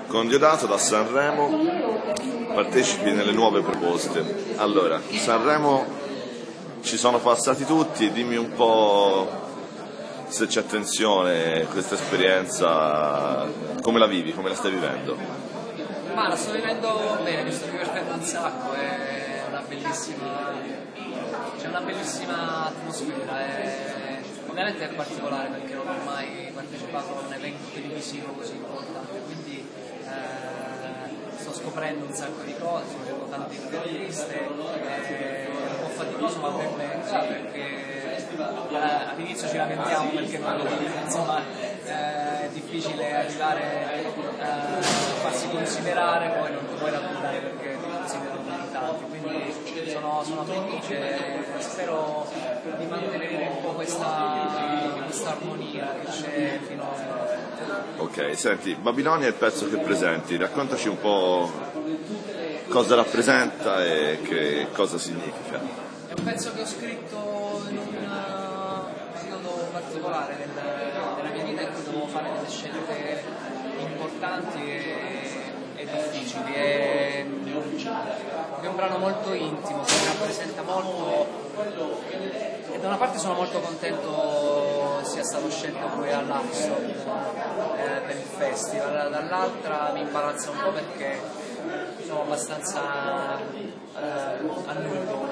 Con Diodato da Sanremo partecipi nelle nuove proposte. Allora, Sanremo ci sono passati tutti, dimmi un po' se c'è tensione, questa esperienza, come la vivi, come la stai vivendo? Ma la sto vivendo bene, mi sto divertendo un sacco, è una bellissima, c'è una bellissima atmosfera, ovviamente è particolare perché non ho mai partecipato a un evento televisivo così importante, quindi sto scoprendo un sacco di cose, sto facendo tante interviste, è un po' faticoso ma per me perché all'inizio ci lamentiamo perché non lo dico, insomma è difficile arrivare a farsi considerare, poi non ti puoi raccontare perché ti considerano in tanti, quindi sono felice, spero di mantenere un po' questa armonia che c'è fino a... Ok, senti, Babilonia è il pezzo che presenti, raccontaci un po' cosa rappresenta e che cosa significa. È un pezzo che ho scritto in un periodo particolare della mia vita in cui dovevo fare delle scelte importanti e difficili. È un brano molto intimo che mi rappresenta molto e da una parte sono molto contento sia stato scelto poi all'Ariston per il festival, dall'altra mi imbarazza un po' perché sono abbastanza a nudo,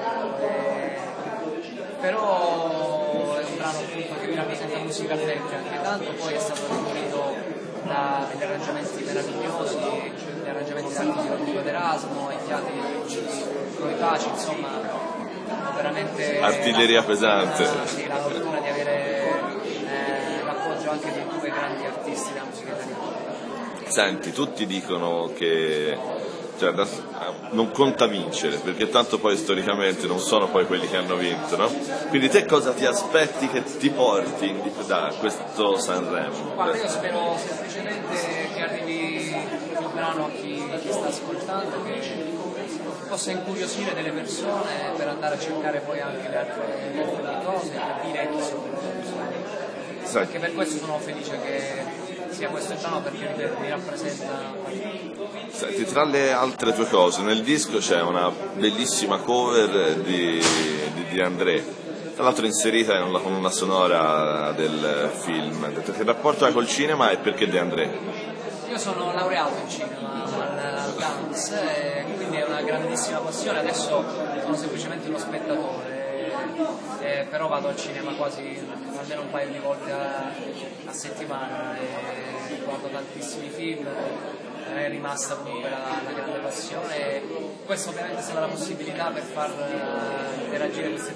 però è un brano appunto che mi rappresenta musicalmente anche tanto, poi è stato riempito da degli arrangiamenti meravigliosi, gli arrangiamenti anche di Rodrigo D'Erasmo, i fiati Roy Paci, insomma veramente artiglieria pesante. Sì, la fortuna di avere l'appoggio anche di due grandi artisti della musica italiana. Senti, tutti dicono che non conta vincere, perché tanto poi storicamente non sono poi quelli che hanno vinto, no? Quindi te cosa ti aspetti che ti porti da questo Sanremo? Guarda, io spero semplicemente che arrivi il brano a chi sta ascoltando, che possa incuriosire delle persone per andare a cercare poi anche le altre cose, capire chi sono. Anche per questo sono felice che sia questo il brano perché mi rappresenta. Senti, tra le altre tue cose, nel disco c'è una bellissima cover di André, tra l'altro inserita in una colonna sonora del film. Che rapporto hai col cinema e perché De André? Io sono laureato in cinema al dance e quindi è una grandissima passione, adesso sono semplicemente uno spettatore, però vado al cinema quasi almeno un paio di volte a settimana e guardo tantissimi film, è rimasta comunque la grande passione. Questa ovviamente è stata la possibilità per far interagire questi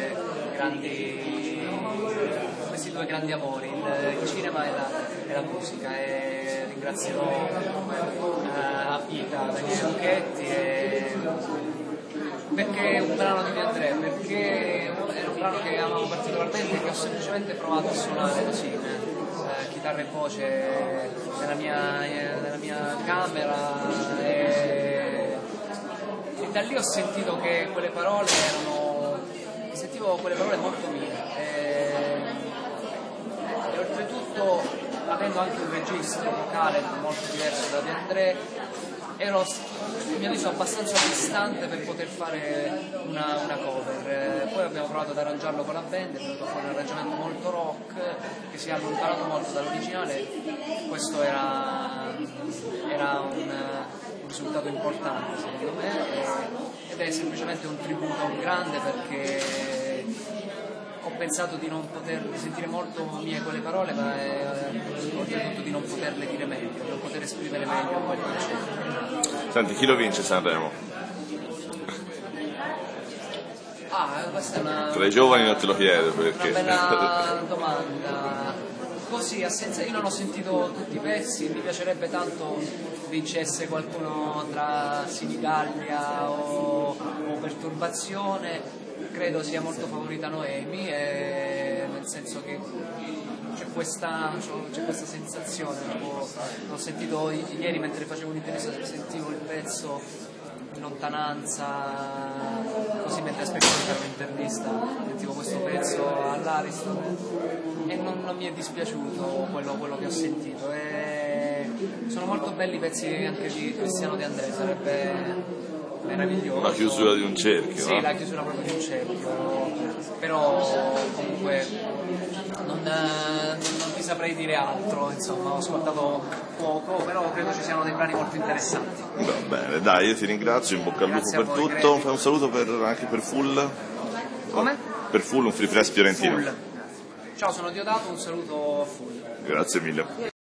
due grandi amori, il cinema e la musica, e ringrazierò a vita Daniele Lucchetti perché è un brano di De André, perché era un brano che amavo particolarmente e che ho semplicemente provato a suonare così, chitarra e voce nella mia camera e da lì ho sentito che quelle parole sentivo quelle parole molto mie e oltretutto avendo anche un registro vocale molto diverso da De André ero a mio avviso abbastanza distante per poter fare una cover. Poi abbiamo provato ad arrangiarlo con la band, è venuto fuori un arrangiamento molto rock che si è allontanato molto dall'originale. Questo era un risultato importante secondo me ed è semplicemente un tributo a un grande, perché ho pensato di non poter sentire molto mie quelle parole, ma oltretutto di non poterle dire meglio, di non poter esprimere meglio quello che c'è. Senti, chi lo vince Sanremo? Questa è tra i giovani non te lo chiedo perché. Una bella domanda. Così, io non ho sentito tutti i pezzi, mi piacerebbe tanto vincesse qualcuno tra Sinigallia o Perturbazione. Credo sia molto favorita Noemi, nel senso che c'è questa sensazione, l'ho sentito ieri mentre facevo un'intervista, sentivo il pezzo in lontananza, così mentre aspettavo di fare un'intervista, sentivo questo pezzo all'Ariston e non mi è dispiaciuto quello che ho sentito. Sono molto belli i pezzi anche di Cristiano De André, sarebbe meraviglioso. La chiusura di un cerchio. Sì, la chiusura proprio di un cerchio, però comunque non ti saprei dire altro, insomma, ho ascoltato poco, però credo ci siano dei brani molto interessanti. Va bene, dai, io ti ringrazio, in bocca al lupo Grazie a per voi, tutto. Greg. Fai un saluto per Full. Come? Per Full, un free press fiorentino. Full. Ciao, sono Diodato, un saluto a Full. Grazie mille.